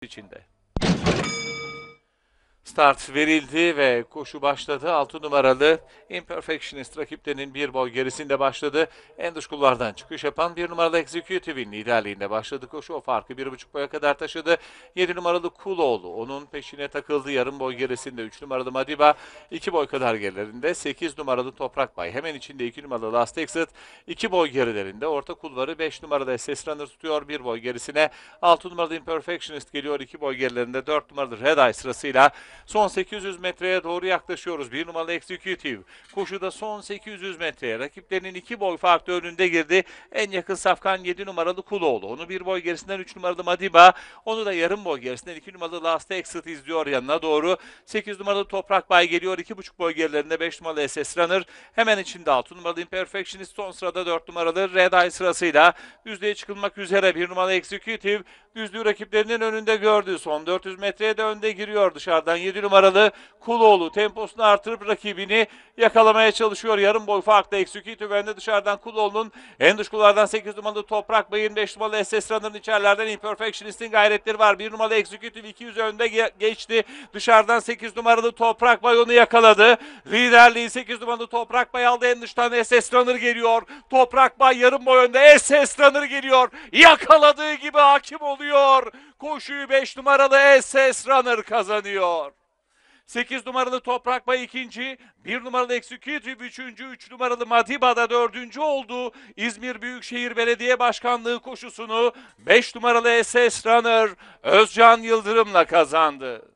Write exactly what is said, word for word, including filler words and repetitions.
içinde. Start verildi ve koşu başladı. altı numaralı Imperfectionist rakiplerinin bir boy gerisinde başladı. En dış kulvardan çıkış yapan bir numaralı Executive'in liderliğinde başladı koşu. O farkı bir buçuk boya kadar taşıdı. yedi numaralı Kuloğlu onun peşine takıldı. Yarım boy gerisinde üç numaralı Madiba iki boy kadar gerilerinde. sekiz numaralı Toprak Bay hemen içinde iki numaralı Last Exit iki boy gerilerinde. Orta kulvarı beş numaralı S S Runner tutuyor bir boy gerisine. altı numaralı Imperfectionist geliyor iki boy gerilerinde. dört numaralı Red Eye sırasıyla son sekiz yüz metreye doğru yaklaşıyoruz. bir numaralı Executive koşuda son sekiz yüz metreye rakiplerinin iki boy farklı önünde girdi. En yakın safkan yedi numaralı Kuloğlu. Onu bir boy gerisinden üç numaralı Madiba. Onu da yarım boy gerisinden iki numaralı Last Exit izliyor yanına doğru. sekiz numaralı Toprak Bay geliyor. iki buçuk boy gerilerinde beş numaralı S S Runner. Hemen içinde altı numaralı Imperfectionist. Son sırada dört numaralı Red Eye sırasıyla düzlüğe çıkılmak üzere bir numaralı Executive düzlüğü rakiplerinin önünde gördü. Son dört yüz metreye de önde giriyor dışarıdan. yedi numaralı Kuloğlu temposunu artırıp rakibini yakalamaya çalışıyor. Yarım boy farklı Executive önde dışarıdan Kuloğlu'nun en dış kulvardan sekiz numaralı Toprak Bay'ın beş numaralı S S Runner'ın içerilerden Imperfectionist'in gayretleri var. bir numaralı Executive iki yüz önde ge geçti. Dışarıdan sekiz numaralı Toprak Bay onu yakaladı. Liderliği sekiz numaralı Toprak Bay aldı. En dıştan S S Runner geliyor. Toprak Bay yarım boy önde. S S Runner geliyor. Yakaladığı gibi hakim oluyor. Koşuyu beş numaralı S S Runner kazanıyor. sekiz numaralı Toprak Bay ikinci, bir numaralı Executive üçüncü, üç numaralı Madiba da dördüncü oldu. İzmir Büyükşehir Belediye Başkanlığı koşusunu beş numaralı S S Runner Özcan Yıldırım'la kazandı.